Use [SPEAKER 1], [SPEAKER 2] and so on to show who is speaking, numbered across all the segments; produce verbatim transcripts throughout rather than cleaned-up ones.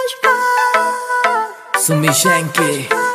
[SPEAKER 1] Sumishenki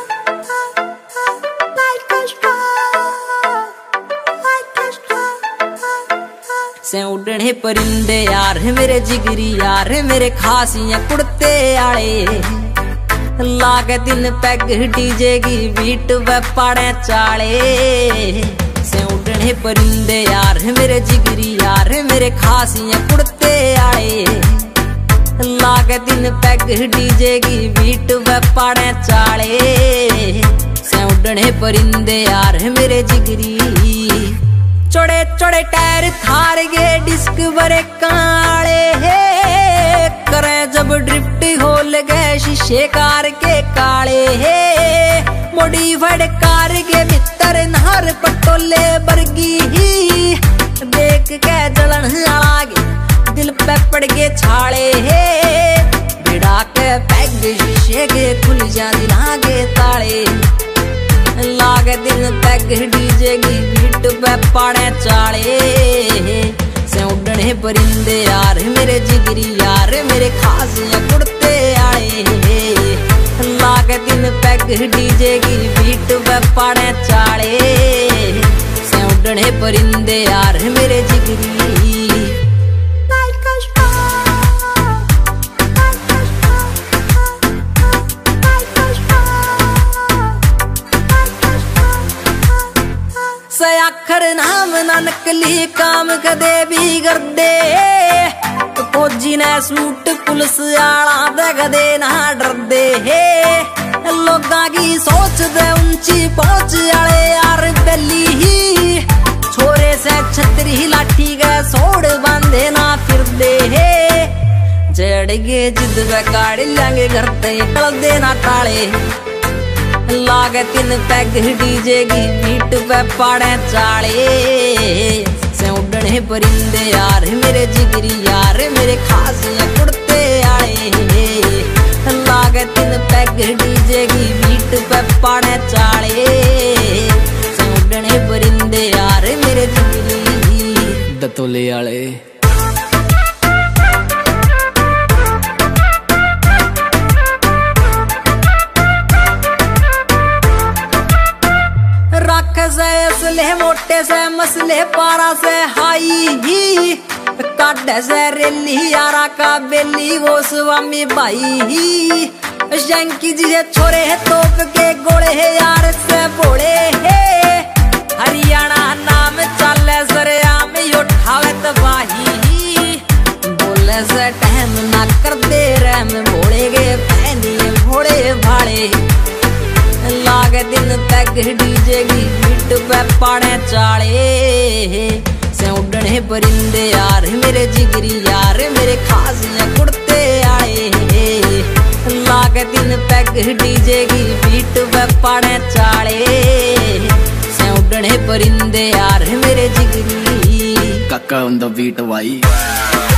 [SPEAKER 2] से उड़ने परिंदे यार मेरे जिगरी यार मेरे खासियां कुड़ते आले लागे दिन पैग डीजे की बीट व पाड़े चाले। से उड़ने परिंदे यार मेरे जिगरी यार मेरे खासियां कुड़ते आले लागे दिन पैग डीजे की बीट व पाड़े चाले। से उड़ने परिंदे यार मेरे जिगरी चौड़े चौड़े टायर थार गे डिस्क बरे काले हे करे जब ड्रिफ्ट होल गए शीशे कार के काले हे मॉडिफाइड कार के भीतर नहर पटोले बरगी ही देख के जलन आगे दिल पे पड़ के छाले हे बिड़ा के पैग शीशे के खुल जा दिला के ताले लागे दिन पैग डीजे की बीट पे पाड़े चाले। से उड़ने परिंदे यार मेरे जिगरी यार मेरे खासियां कुड़ते आए लागे दिन पैग डीजे की बीट पे पाड़े चाले। से उड़ने परिंदे यार मेरे जिगरी आखर नाम ना नकली काम कदे भी कर दे फौजी ने सूट पुलिस आला दे कदे ना डर दे लोगां की सोच दे ऊंची पहुंच आले यार बेली ही छोरे से छतरी लाठी के सोड़ बांधे ना फिर दे जड़ गे जिद वे काढ़ लेंगे घर ते टल दे ना टाले लागे तीन पैग डीजे की बीट पे पाड़े चाले। से उड़ने परिंदे यार मेरे जिगरी यार मेरे खासियां कुड़ते आए लागे तीन पैग डीजे की बीट पे पाड़े चाले। से उड़ने परिंदे यार मेरे जिगरी
[SPEAKER 1] दतोले आले
[SPEAKER 2] से असले मोटे से मसले पारा से हाई ही काटे से रेली यारा का बेली वो स्वामी भाई ही शंकी जी से छोरे है तोप के गोले है यार से बोले है हरियाणा नाम चले सरेआम उठावे तबाही बोले से टहम ना कर दे रैम भोले गे फैनी भोले भाड़े लागे दिन पैग डीजे की बीट पे पाड़े चाले। से उड़ने परिंदे यार मेरे जिगरी यार मेरे खासियां कुड़ते आए लागे दिन पैग डीजे की बीट पे पाड़े चाले। से उड़ने परिंदे यार मेरे जिगरी
[SPEAKER 1] काका on the beat भाई।